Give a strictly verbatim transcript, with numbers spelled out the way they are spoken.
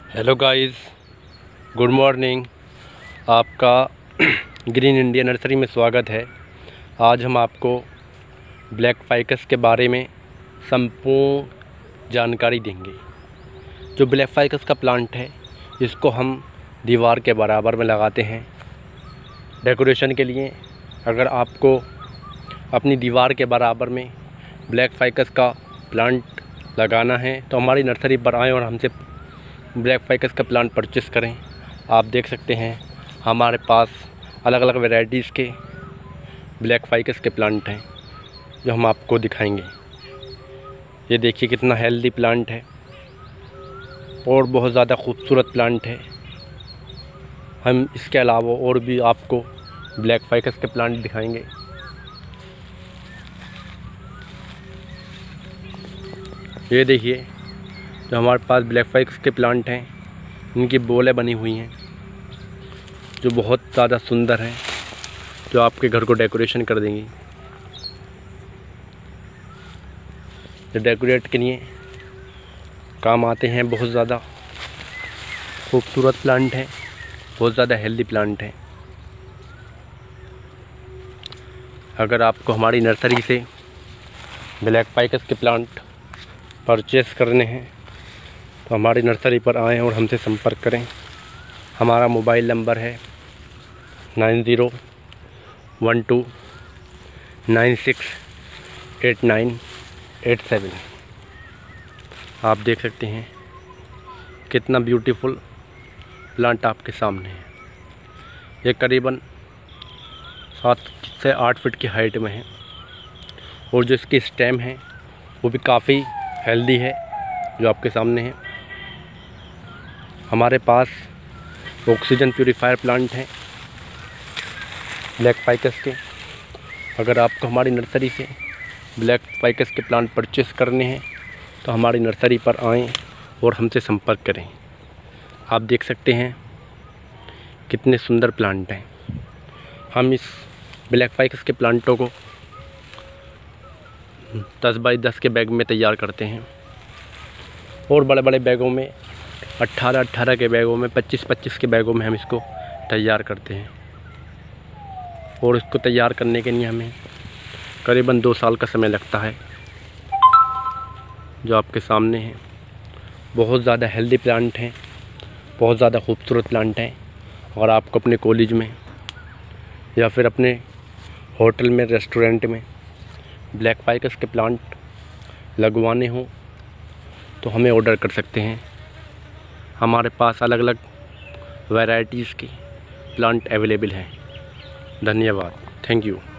Hello guys, good morning. आपका green India nursery में स्वागत है। आज हम आपको ब्लैक फाइकस के बारे में संपूर्ण जानकारी देंगे। जो ब्लैक फाइकस का प्लांट है, इसको हम दीवार के बराबर में लगाते हैं डेकोरेशन के लिए। अगर आपको अपनी दीवार के बराबर में ब्लैक फाइकस का प्लांट लगाना है तो हमारी नर्सरी पर आएँ और हमसे ब्लैक फाइकस का प्लांट परचेस करें। आप देख सकते हैं हमारे पास अलग अलग वैरायटीज़ के ब्लैक फाइकस के प्लांट हैं जो हम आपको दिखाएंगे। ये देखिए कितना हेल्दी प्लांट है और बहुत ज़्यादा खूबसूरत प्लांट है। हम इसके अलावा और भी आपको ब्लैक फाइकस के प्लांट दिखाएंगे। ये देखिए जो हमारे पास ब्लैक फाइकस के प्लांट हैं, इनकी बोलें बनी हुई हैं जो बहुत ज़्यादा सुंदर हैं, जो आपके घर को डेकोरेशन कर देंगी। जो डेकोरेट के लिए काम आते हैं। बहुत ज़्यादा खूबसूरत प्लांट हैं, बहुत ज़्यादा हेल्दी प्लांट हैं। अगर आपको हमारी नर्सरी से ब्लैक फाइकस के प्लांट परचेस करने हैं तो हमारी नर्सरी पर आएँ और हमसे संपर्क करें। हमारा मोबाइल नंबर है nine zero one two nine six eight nine eight seven. आप देख सकते हैं कितना ब्यूटीफुल प्लांट आपके सामने है। ये करीबन सात से आठ फीट की हाइट में है और जो इसकी स्टेम है वो भी काफ़ी हेल्दी है, जो आपके सामने है। हमारे पास ऑक्सीजन प्यूरीफायर प्लांट हैं ब्लैक फाइकस के। अगर आपको हमारी नर्सरी से ब्लैक फाइकस के प्लांट परचेस करने हैं तो हमारी नर्सरी पर आएँ और हमसे संपर्क करें। आप देख सकते हैं कितने सुंदर प्लांट हैं। हम इस ब्लैक फाइकस के प्लांटों को दस बाई दस के बैग में तैयार करते हैं और बड़े बड़े बैगों में अट्ठारह अट्ठारह के बैगों में पच्चीस पच्चीस के बैगों में हम इसको तैयार करते हैं। और इसको तैयार करने के लिए हमें करीबन दो साल का समय लगता है। जो आपके सामने है बहुत ज़्यादा हेल्दी प्लांट हैं, बहुत ज़्यादा खूबसूरत प्लांट हैं। और आपको अपने कॉलेज में या फिर अपने होटल में, रेस्टोरेंट में ब्लैक फाइकस के प्लांट लगवाने हों तो हमें ऑर्डर कर सकते हैं। हमारे पास अलग अलग वैरायटीज़ के प्लांट अवेलेबल हैं। धन्यवाद, थैंक यू।